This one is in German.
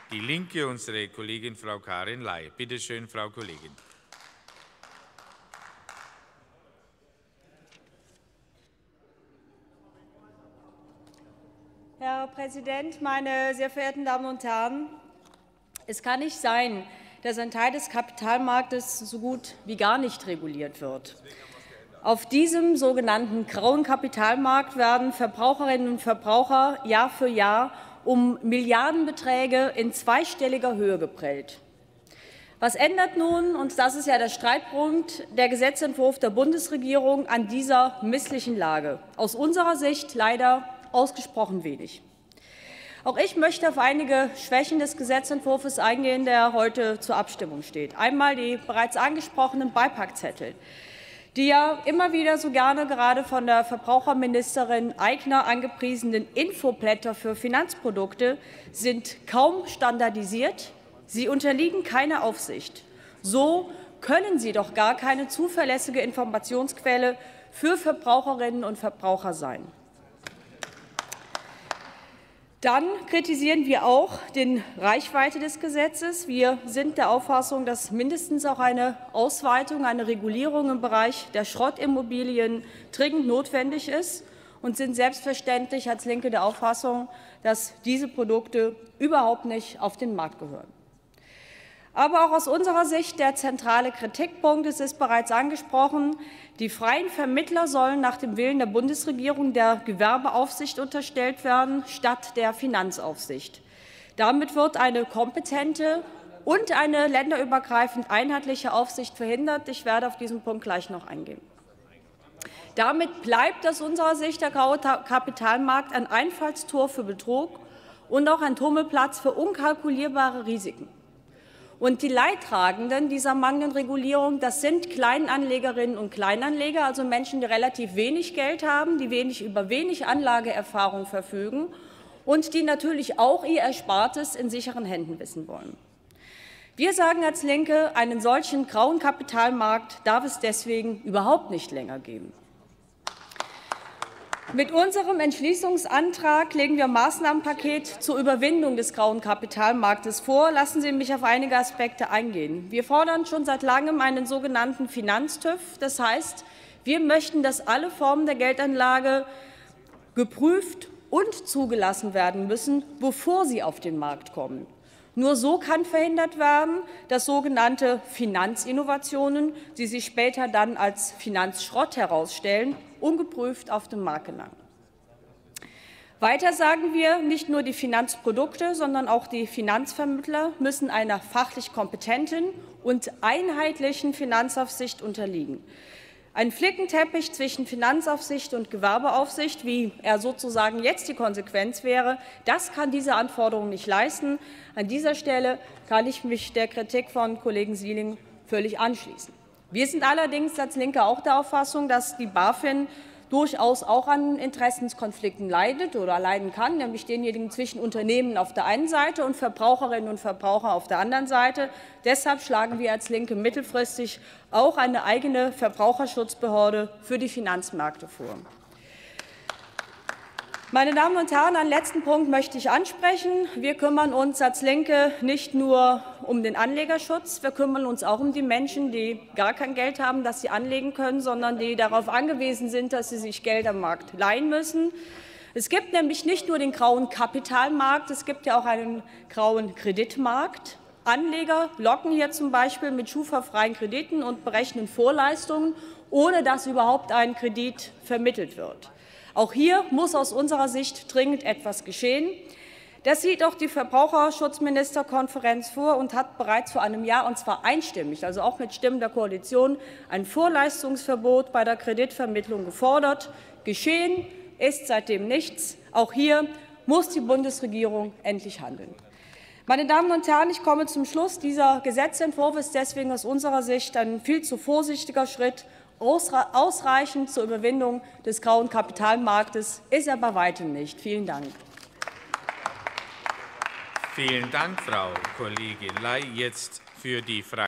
DIE LINKE, unsere Kollegin Frau Karin Ley. Bitte schön, Frau Kollegin. Herr Präsident, meine sehr verehrten Damen und Herren! Es kann nicht sein, dass ein Teil des Kapitalmarktes so gut wie gar nicht reguliert wird. Auf diesem sogenannten grauen Kapitalmarkt werden Verbraucherinnen und Verbraucher Jahr für Jahr um Milliardenbeträge in zweistelliger Höhe geprellt. Was ändert nun, und das ist ja der Streitpunkt, der Gesetzentwurf der Bundesregierung an dieser misslichen Lage? Aus unserer Sicht leider ausgesprochen wenig. Auch ich möchte auf einige Schwächen des Gesetzentwurfs eingehen, der heute zur Abstimmung steht. Einmal die bereits angesprochenen Beipackzettel, die ja immer wieder so gerne gerade von der Verbraucherministerin Aigner angepriesenen Infoblätter für Finanzprodukte sind kaum standardisiert. Sie unterliegen keiner Aufsicht. So können sie doch gar keine zuverlässige Informationsquelle für Verbraucherinnen und Verbraucher sein. Dann kritisieren wir auch die Reichweite des Gesetzes. Wir sind der Auffassung, dass mindestens auch eine Ausweitung, eine Regulierung im Bereich der Schrottimmobilien dringend notwendig ist und sind selbstverständlich als Linke der Auffassung, dass diese Produkte überhaupt nicht auf den Markt gehören. Aber auch aus unserer Sicht der zentrale Kritikpunkt, es ist bereits angesprochen, die freien Vermittler sollen nach dem Willen der Bundesregierung der Gewerbeaufsicht unterstellt werden, statt der Finanzaufsicht. Damit wird eine kompetente und eine länderübergreifend einheitliche Aufsicht verhindert. Ich werde auf diesen Punkt gleich noch eingehen. Damit bleibt aus unserer Sicht der graue Kapitalmarkt ein Einfallstor für Betrug und auch ein Tummelplatz für unkalkulierbare Risiken. Und die Leidtragenden dieser mangelnden Regulierung, das sind Kleinanlegerinnen und Kleinanleger, also Menschen, die relativ wenig Geld haben, die über wenig Anlageerfahrung verfügen und die natürlich auch ihr Erspartes in sicheren Händen wissen wollen. Wir sagen als Linke, einen solchen grauen Kapitalmarkt darf es deswegen überhaupt nicht länger geben. Mit unserem Entschließungsantrag legen wir ein Maßnahmenpaket zur Überwindung des grauen Kapitalmarktes vor. Lassen Sie mich auf einige Aspekte eingehen. Wir fordern schon seit langem einen sogenannten Finanztüv. Das heißt, wir möchten, dass alle Formen der Geldanlage geprüft und zugelassen werden müssen, bevor sie auf den Markt kommen. Nur so kann verhindert werden, dass sogenannte Finanzinnovationen, die sich später dann als Finanzschrott herausstellen, ungeprüft auf den Markt gelangen. Weiter sagen wir, nicht nur die Finanzprodukte, sondern auch die Finanzvermittler müssen einer fachlich kompetenten und einheitlichen Finanzaufsicht unterliegen. Ein Flickenteppich zwischen Finanzaufsicht und Gewerbeaufsicht, wie er sozusagen jetzt die Konsequenz wäre, das kann diese Anforderung nicht leisten. An dieser Stelle kann ich mich der Kritik von Kollegen Sieling völlig anschließen. Wir sind allerdings als Linke auch der Auffassung, dass die BaFin durchaus auch an Interessenskonflikten leidet oder leiden kann, nämlich denjenigen zwischen Unternehmen auf der einen Seite und Verbraucherinnen und Verbrauchern auf der anderen Seite. Deshalb schlagen wir als Linke mittelfristig auch eine eigene Verbraucherschutzbehörde für die Finanzmärkte vor. Meine Damen und Herren, einen letzten Punkt möchte ich ansprechen. Wir kümmern uns als Linke nicht nur um den Anlegerschutz, wir kümmern uns auch um die Menschen, die gar kein Geld haben, das sie anlegen können, sondern die darauf angewiesen sind, dass sie sich Geld am Markt leihen müssen. Es gibt nämlich nicht nur den grauen Kapitalmarkt, es gibt ja auch einen grauen Kreditmarkt. Anleger locken hier zum Beispiel mit Schufa-freien Krediten und berechnen Vorleistungen, ohne dass überhaupt ein Kredit vermittelt wird. Auch hier muss aus unserer Sicht dringend etwas geschehen. Das sieht auch die Verbraucherschutzministerkonferenz vor und hat bereits vor einem Jahr, und zwar einstimmig, also auch mit Stimmen der Koalition, ein Vorleistungsverbot bei der Kreditvermittlung gefordert. Geschehen ist seitdem nichts. Auch hier muss die Bundesregierung endlich handeln. Meine Damen und Herren, ich komme zum Schluss. Dieser Gesetzentwurf ist deswegen aus unserer Sicht ein viel zu vorsichtiger Schritt. Ausreichend zur Überwindung des grauen Kapitalmarktes ist er bei weitem nicht. Vielen Dank. Vielen Dank, Frau Kollegin Ley. Jetzt für die Fraktion